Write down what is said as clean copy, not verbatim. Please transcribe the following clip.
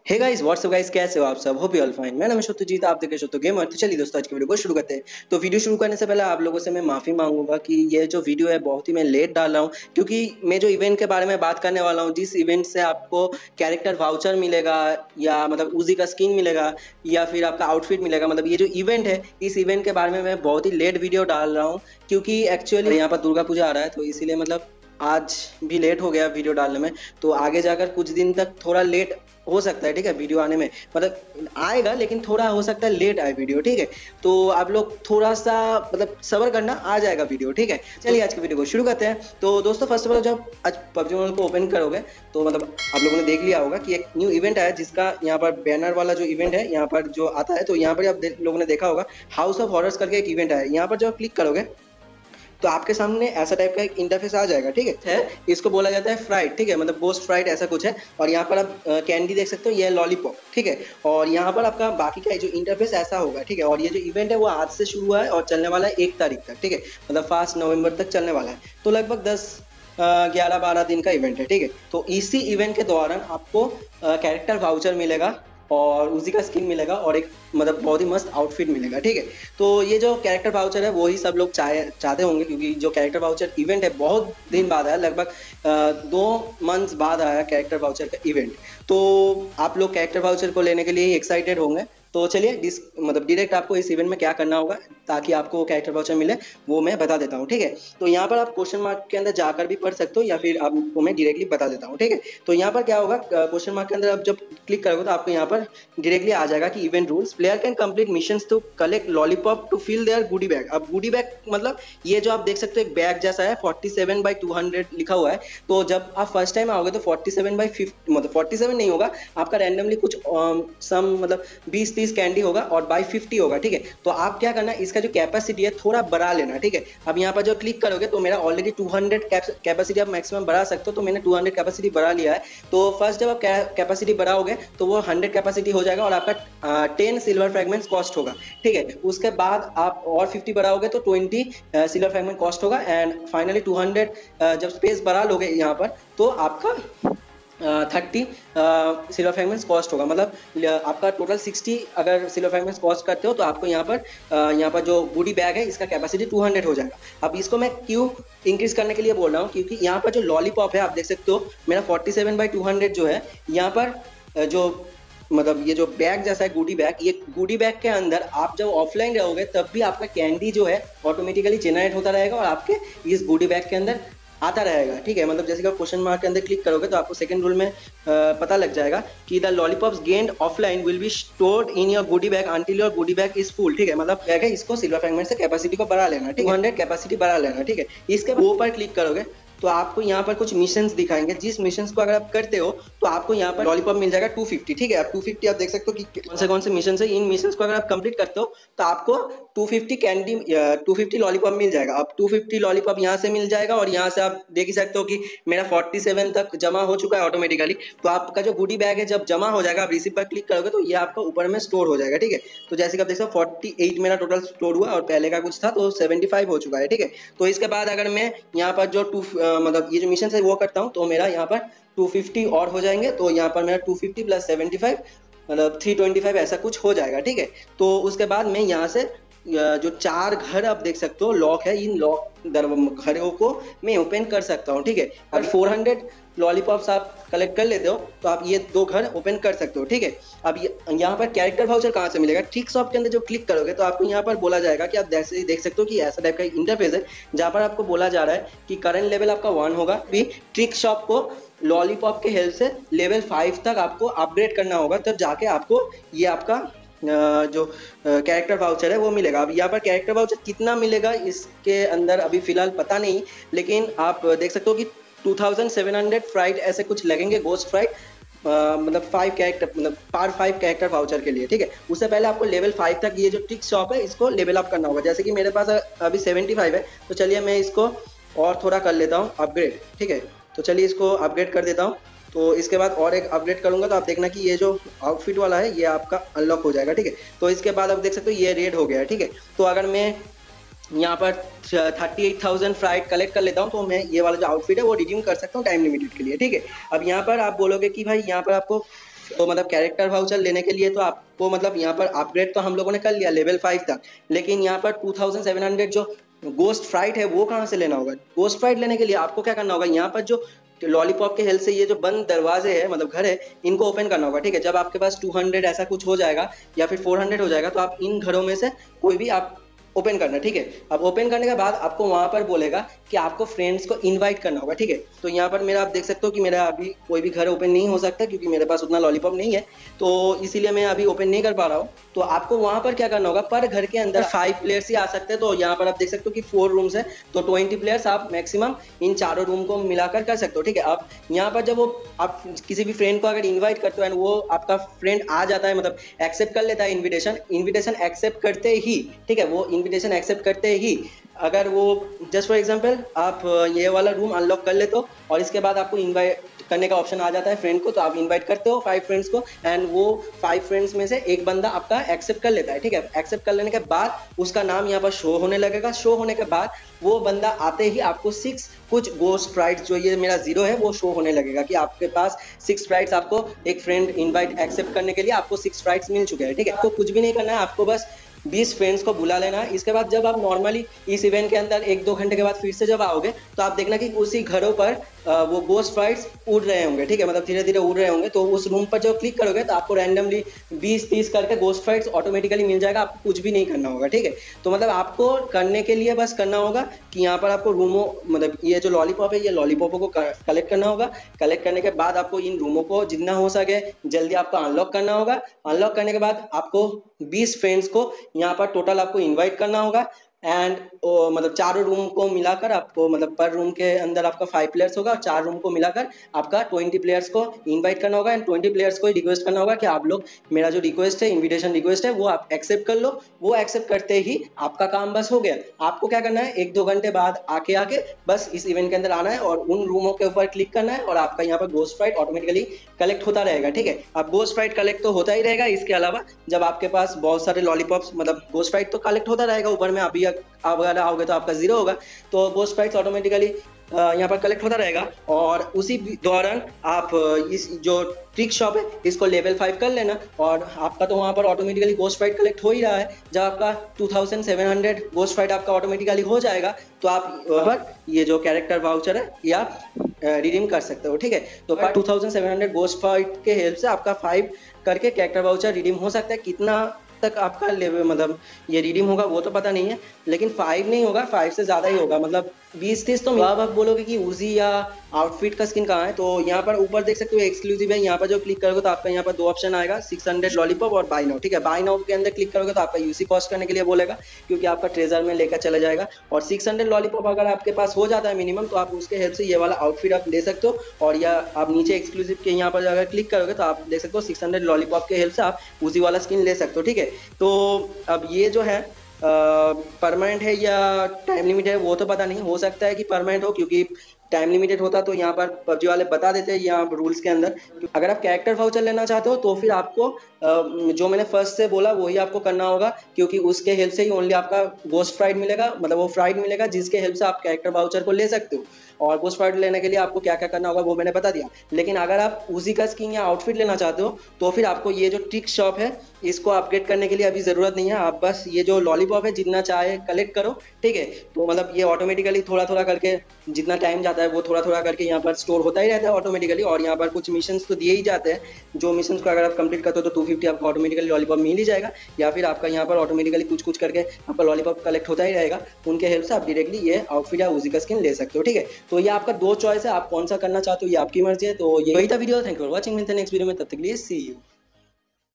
Hey guys what's up guys, कैसे हो आप सब? Hope you all fine. मैं नाम शत्रुजीत, आप देख रहे हो तो गेमर। तो चलिए दोस्तों, आज की वीडियो को शुरू करते हैं। तो वीडियो शुरू करने से पहले आप लोगों से मैं माफी मांगूंगा कि ये जो वीडियो है बहुत ही मैं लेट डाल रहा हूँ, क्योंकि मैं जो इवेंट के बारे में बात करने वाला हूँ, जिस इवेंट से आपको कैरेक्टर वाउचर मिलेगा या मतलब उजी का स्किन मिलेगा या फिर आपका आउटफिट मिलेगा, मतलब ये जो इवेंट है, इस इवेंट के बारे में मैं बहुत ही लेट वीडियो डाल रहा हूँ, क्योंकि एक्चुअली यहाँ पर दुर्गा पूजा आ रहा है, तो इसीलिए मतलब आज भी लेट हो गया वीडियो डालने में। तो आगे जाकर कुछ दिन तक थोड़ा लेट हो सकता है, ठीक है, वीडियो आने में, मतलब आएगा लेकिन थोड़ा हो सकता है लेट आए वीडियो, ठीक है। तो आप लोग थोड़ा सा मतलब सब्र करना, आ जाएगा वीडियो, ठीक है। चलिए आज की वीडियो को शुरू करते हैं। तो दोस्तों फर्स्ट ऑफ ऑल, जब आज पबजी मोबाइल को ओपन करोगे तो मतलब आप लोगों ने देख लिया होगा कि एक न्यू इवेंट आया, जिसका यहाँ पर बैनर वाला जो इवेंट है यहाँ पर जो आता है, तो यहाँ पर आप लोगों ने देखा होगा हाउस ऑफ हॉरर्स करके एक इवेंट आया। यहाँ पर जब क्लिक करोगे तो आपके सामने ऐसा टाइप का एक इंटरफेस आ जाएगा, ठीक है। इसको बोला जाता है फ्राइट, ठीक है, मतलब गोस्ट फ्राइट ऐसा कुछ है। और यहाँ पर आप कैंडी देख सकते हो, ये है लॉलीपॉप, ठीक है। और यहाँ पर आपका बाकी का जो इंटरफेस ऐसा होगा, ठीक है। और ये जो इवेंट है वो आज से शुरू हुआ है और चलने वाला है 1 तारीख तक, ठीक है, मतलब 5 नवंबर तक चलने वाला है। तो लगभग 11-12 दिन का इवेंट है, ठीक है। तो इसी इवेंट के दौरान आपको कैरेक्टर वाउचर मिलेगा और उसी का स्किन मिलेगा और एक मतलब बहुत ही मस्त आउटफिट मिलेगा, ठीक है। तो ये जो कैरेक्टर वाउचर है वो ही सब लोग चाहते होंगे, क्योंकि जो कैरेक्टर वाउचर इवेंट है बहुत दिन बाद आया, लगभग 2 मंथ्स बाद आया कैरेक्टर वाउचर का इवेंट। तो आप लोग कैरेक्टर वाउचर को लेने के लिए एक्साइटेड होंगे। तो चलिए मतलब डायरेक्ट आपको इस इवेंट में क्या करना होगा ताकि आपको कैरेक्टर वाउचर मिले, वो मैं बता देता हूँ, ठीक है। तो यहाँ पर आप क्वेश्चन मार्क के अंदर जाकर भी पढ़ सकते हो या फिर आपको मैं डायरेक्टली बता देता हूँ, ठीक है। तो यहाँ पर क्या होगा, क्वेश्चन मार्क के अंदर आप जब क्लिक करोगे तो आपको यहाँ पर डायरेक्टली आ जाएगा कि event rules, player can complete missions to collect lollipop to fill their goodie bag. अब गुडी बैग मतलब ये जो आप देख सकते हो एक बैग जैसा है, 47/200 लिखा हुआ है। तो जब आप फर्स्ट टाइम आओगे तो 47/50 मतलब 47 नहीं होगा आपका, रैंडमली कुछ सम मतलब 20-30 कैंडी होगा और बाई 50 होगा, ठीक है। तो आप क्या करना, इसका जो कैपेसिटी है थोड़ा बढ़ा लेना, ठीक है। अब यहाँ पर जो क्लिक करोगे तो मेरा ऑलरेडी 200 कैपेसिटी आप मैक्सिमम बढ़ा सकते हो, तो मैंने 200 कैपेसिटी बढ़ा लिया है। तो फर्स्ट जब आप कैपेसिटी बढ़ाओगे तो वो 100 कैपेसिटी हो जाएगा और आपका 10 सिल्वर फ्रेगमेंट्स कॉस्ट होगा, ठीक है। उसके बाद आप और 50 बढ़ाओगे तो 20 सिल्वर फ्रेगमेंट कॉस्ट होगा एंड फाइनली 200 जब स्पेस बढ़ा लोगे यहाँ पर तो आपका 30 सिल्वर फ्रेगमेंट्स कॉस्ट होगा, मतलब आपका टोटल 60 अगर सिल्वर फ्रेगमेंट्स कॉस्ट करते हो तो आपको यहाँ पर जो गुडी बैग है इसका कैपेसिटी 200 हो जाएगा। अब इसको मैं क्यों इंक्रीज करने के लिए बोल रहा हूँ, क्योंकि यहाँ पर जो लॉलीपॉप है आप देख सकते हो, मेरा 47/200 जो है यहाँ पर जो मतलब ये जो बैग जैसा है गुडी बैग, ये गुडी बैग के अंदर आप जब ऑफलाइन रहोगे तब भी आपका कैंडी जो है ऑटोमेटिकली जेनरेट होता रहेगा और आपके इस गुडी बैग के अंदर आता रहेगा, ठीक है। मतलब जैसे कि आप क्वेश्चन मार्क के अंदर क्लिक करोगे तो आपको सेकंड रूल में पता लग जाएगा कि the lollipops gained offline will be stored in your goodie bag until your goodie bag is full, ठीक है। मतलब बैग है, इसको सिल्वर फ्रेगमेंट से कैपेसिटी को बढ़ा लेना, ठीक है, 200 कैपेसिटी बढ़ा लेना, ठीक है। इसके ऊपर क्लिक करोगे तो आपको यहाँ पर कुछ मिशंस दिखाएंगे, जिस मिशंस को अगर आप करते हो तो आपको यहाँ पर लॉलीपॉप मिल जाएगा 250, ठीक है। आप 250 आप देख सकते हो कि कौन से मिशन है। इन मिशंस को अगर आप कंप्लीट करते हो तो आपको 250 कैंडी 250 लॉलीपॉप मिल जाएगा। अब 250 लॉलीपॉप यहाँ से मिल जाएगा और यहाँ से आप देख ही सकते हो कि मेरा 47 तक जमा हो चुका है ऑटोमेटिकली। तो आपका जो गुडी बैग है जब जमा हो जाएगा, आप रिसीव पर क्लिक करोगे तो ये आपका ऊपर में स्टोर हो जाएगा, ठीक है। तो जैसे कि आप देख सकते हो 48 मेरा टोटल स्टोर हुआ और पहले का कुछ था तो 75 हो चुका है, ठीक है। तो इसके बाद अगर मैं यहाँ पर जो मतलब ये जो मिशन है वो करता हूँ तो मेरा यहाँ पर 250 और हो जाएंगे। तो यहाँ पर मेरा 250 + 75 मतलब 325 ऐसा कुछ हो जाएगा, ठीक है। तो उसके बाद मैं यहाँ से जो 4 घर आप देख सकते हो लॉक है, इन लॉक घरों को मैं ओपन कर सकता हूँ, ठीक है। अगर 400 लॉलीपॉप्स आप कलेक्ट कर लेते हो तो आप ये 2 घर ओपन कर सकते हो, ठीक है। अब यहाँ पर कैरेक्टर वाउचर कहाँ से मिलेगा, ट्रिक शॉप के अंदर जो क्लिक करोगे तो आपको यहाँ पर बोला जाएगा कि आप जैसे देख सकते हो कि ऐसा टाइप का इंटरफेस है जहाँ पर आपको बोला जा रहा है कि करंट लेवल आपका 1 होगा, भी ट्रिक शॉप को लॉलीपॉप के हेल्प से लेवल 5 तक आपको अपग्रेड करना होगा, तब जाके आपको ये आपका जो कैरेक्टर वाउचर है वो मिलेगा। अब यहाँ पर कैरेक्टर वाउचर कितना मिलेगा इसके अंदर अभी फिलहाल पता नहीं, लेकिन आप देख सकते हो कि 2700 फ्राइट ऐसे कुछ लगेंगे, गोस्ट फ्राइट मतलब 5 कैरेक्टर मतलब पार 5 कैरेक्टर वाउचर के लिए, ठीक है। उससे पहले आपको लेवल 5 तक ये जो ट्रिक शॉप है इसको लेवल अप करना होगा। जैसे कि मेरे पास अभी 75 है तो चलिए मैं इसको और थोड़ा कर लेता हूँ अपग्रेड, ठीक है। तो चलिए इसको अपग्रेड कर देता हूँ। तो इसके बाद और एक अपडेट करूंगा तो आप देखना कि ये जो आउटफिट वाला है ये आपका अनलॉक हो जाएगा, ठीक है। तो इसके बाद आप देख सकते हो ये रेड हो गया है, ठीक है। तो अगर मैं यहाँ पर 38,000 फ्राइट कलेक्ट कर लेता हूँ तो मैं ये वाला जो आउटफिट है वो रिडीम कर सकता हूँ टाइम लिमिटेड के लिए, ठीक है। अब यहाँ पर आप बोलोगे कि भाई यहाँ पर आपको तो मतलब कैरेक्टर वाउचर लेने के लिए तो आपको मतलब यहाँ पर अपग्रेड तो हम लोगों ने कर लिया लेवल 5 तक, लेकिन यहाँ पर 2700 जो गोस्ट फ्राइट है वो कहाँ से लेना होगा? गोस्ट फ्राइट लेने के लिए आपको क्या करना होगा, यहाँ पर जो लॉलीपॉप के हेल्प से ये जो बंद दरवाजे है मतलब घर है, इनको ओपन करना होगा, ठीक है। जब आपके पास 200 ऐसा कुछ हो जाएगा या फिर 400 हो जाएगा, तो आप इन घरों में से कोई भी आप ओपन करना, ठीक है। अब ओपन करने के बाद आपको वहां पर बोलेगा कि आपको फ्रेंड्स को इनवाइट करना होगा, ठीक है। तो यहाँ पर मेरा आप देख सकते हो कि मेरा अभी कोई भी घर ओपन नहीं हो सकता क्योंकि मेरे पास उतना लॉलीपॉप नहीं है, तो इसीलिए मैं अभी ओपन नहीं कर पा रहा हूँ। तो आपको वहां पर क्या करना होगा, पर घर के अंदर 5 प्लेयर्स ही आ सकते हैं। तो यहाँ पर आप देख सकते हो कि 4 रूम्स है, तो 20 प्लेयर्स आप मैक्सिमम इन चारों रूम को मिलाकर कर सकते हो, ठीक है। अब यहाँ पर जब वो आप किसी भी फ्रेंड को अगर इन्वाइट करते हो एंड वो आपका फ्रेंड आ जाता है, मतलब एक्सेप्ट कर लेता है इन्विटेशन एक्सेप्ट करते ही, ठीक है, वो इन्विटेशन एक्सेप्ट करते ही अगर वो जस्ट फॉर एग्जांपल आप ये वाला रूम अनलॉक कर लेते हो और इसके बाद आपको इनवाइट करने का ऑप्शन आ जाता है फ्रेंड को, तो आप इनवाइट करते हो 5 फ्रेंड्स को एंड वो 5 फ्रेंड्स में से एक बंदा आपका एक्सेप्ट कर लेता है, ठीक है। एक्सेप्ट कर लेने के बाद उसका नाम यहाँ पर शो होने लगेगा। शो होने के बाद वो बंदा आते ही आपको 6 कुछ गोस्ट फ्राइट्स, जो ये मेरा 0 है, वो शो होने लगेगा कि आपके पास 6 फ्राइट्स, आपको एक फ्रेंड इनवाइट एक्सेप्ट करने के लिए आपको 6 फ्राइट्स मिल चुके हैं, ठीक है। आपको कुछ भी नहीं करना है, आपको बस 20 फ्रेंड्स को बुला लेना है। इसके बाद जब आप नॉर्मली इस इवेंट के अंदर 1-2 घंटे के बाद फिर से जब आओगे, तो आप देखना कि उसी घरों पर वो गोस्ट फ्राइट्स उड़ रहे होंगे, ठीक है, मतलब धीरे धीरे उड़ रहे होंगे। तो उस रूम पर जब क्लिक करोगे तो आपको रैंडमली 20-30 करके गोस्ट फ्राइट्स ऑटोमेटिकली मिल जाएगा, आपको कुछ भी नहीं करना होगा, ठीक है। तो मतलब आपको करने के लिए बस करना होगा कि यहाँ पर आपको रूमों, मतलब ये जो लॉलीपॉप है, ये लॉलीपॉपों को कलेक्ट करना होगा। कलेक्ट करने के बाद आपको इन रूमों को जितना हो सके जल्दी आपको अनलॉक करना होगा। अनलॉक करने के बाद आपको 20 फ्रेंड्स को यहाँ पर टोटल आपको इनवाइट करना होगा एंड मतलब चारों रूम को मिलाकर आपको, मतलब पर रूम के अंदर आपका 5 प्लेयर्स होगा और 4 रूम को मिलाकर आपका 20 प्लेयर्स को इनवाइट करना होगा एंड 20 प्लेयर्स को रिक्वेस्ट करना होगा कि आप लोग मेरा जो रिक्वेस्ट है, इनविटेशन रिक्वेस्ट है, वो आप एक्सेप्ट कर लो। वो एक्सेप्ट करते ही आपका काम बस हो गया। आपको क्या करना है, 1-2 घंटे बाद आके बस इस इवेंट के अंदर आना है और उन रूमों के ऊपर क्लिक करना है और आपका यहाँ पर गोस्ट फ्राइट ऑटोमेटिकली कलेक्ट होता रहेगा, ठीक है। अब गोस्ट फ्राइट कलेक्ट तो होता ही रहेगा, इसके अलावा जब आपके पास बहुत सारे लॉलीपॉप्स, मतलब गोस्ट फ्राइट तो कलेक्ट होता रहेगा ऊपर में, अभी अगर आओगे तो आपका 0 होगा, तो गोस्ट फ्राइट्स ऑटोमेटिकली यहाँ पर कलेक्ट होता रहेगा। और उसी दौरान आप इस जो ट्रिक शॉप है इसको लेवल 5 कर लेना और आपका तो वहाँ पर ऑटोमेटिकली गोस्ट फ्राइट कलेक्ट हो ही रहा है। जब आपका 2700 गोस्ट फ्राइट आपका ऑटोमेटिकली हो जाएगा, तो आप वहाँ पर ये जो कैरेक्टर वाउचर है ये आप रिडीम कर सकते हो, ठीक है। तो 2700 गोस्ट फ्राइट के हेल्प से आपका 5 करके कैरेक्टर वाउचर रिडीम हो सकता है। कितना तक आपका लेवल मतलब ये रिडीम होगा वो तो पता नहीं है, लेकिन 5 नहीं होगा, 5 से ज़्यादा ही होगा, मतलब 20-30 तो। अब आप बोलोगे कि उजी या आउटफिट का स्किन कहाँ है, तो यहाँ पर ऊपर देख सकते हो एक्सक्लूसिव है। यहाँ पर जो क्लिक करोगे तो आपका यहाँ पर 2 ऑप्शन आएगा, 600 लॉलीपॉप और बाय नाउ, ठीक है। बाय नाउ के अंदर क्लिक करोगे तो आपका यूसी कॉस्ट करने के लिए बोलेगा क्योंकि आपका ट्रेजर में लेकर चला जाएगा। और 600 लॉलीपॉप अगर आपके पास हो जाता है मिनिमम, तो आप उसके हेल्प से ये वाला आउटफिट आप ले सकते हो। और या आप नीचे एक्सक्लूसिव के यहाँ पर अगर क्लिक करोगे तो आप देख सकते हो 600 लॉलीपॉप के हेल्प से आप उसी वाला स्किन ले सकते हो, ठीक है। तो अब ये जो है परमानेंट है या टाइम लिमिट है वो तो पता नहीं, हो सकता है कि परमानेंट हो, क्योंकि टाइम लिमिटेड होता तो यहाँ पर पबजी वाले बता देते हैं यहाँ रूल्स के अंदर। अगर आप कैरेक्टर वाउचर लेना चाहते हो तो फिर आपको जो मैंने फर्स्ट से बोला वही आपको करना होगा, क्योंकि उसके हेल्प से ही ओनली आपका गोस्ट फ्राइड मिलेगा, मतलब वो फ्राइड मिलेगा जिसके हेल्प से आप कैरेक्टर वाउचर को ले सकते हो। और गोस्ट फ्राइड लेने के लिए आपको क्या क्या करना होगा वो मैंने बता दिया। लेकिन अगर आप उसी का स्किन या आउटफिट लेना चाहते हो तो फिर आपको ये जो ट्रिक शॉप है इसको अपग्रेड करने के लिए अभी ज़रूरत नहीं है। आप बस ये जो लॉलीपॉप है जितना चाहे कलेक्ट करो, ठीक है। तो मतलब ये ऑटोमेटिकली थोड़ा थोड़ा करके जितना टाइम जाता है वो थोड़ा थोड़ा करके यहाँ पर स्टोर होता ही रहता है ऑटोमेटिकली। और यहाँ पर कुछ मिशंस तो दिए ही जाते हैं, जो मिशंस को अगर आप कंप्लीट करते हो तो 250 आपको ऑटोमेटिकली लॉलीपॉप मिल ही जाएगा, या फिर आपका यहाँ पर ऑटोमेटिकली कुछ कुछ करके आपका लॉलीपॉप कलेक्ट होता ही रहेगा। उनके हेल्प से आप डायरेक्टली ये आउटफिट या उसी का स्किन ले सकते हो, ठीक है। तो ये आपका 2 चॉइस है, आप कौन सा करना चाहते हो ये आपकी मर्जी है। तो यही था video, thank you for watching, मिलते हैं नेक्स्ट वीडियो में, तब तक के लिए सी यू।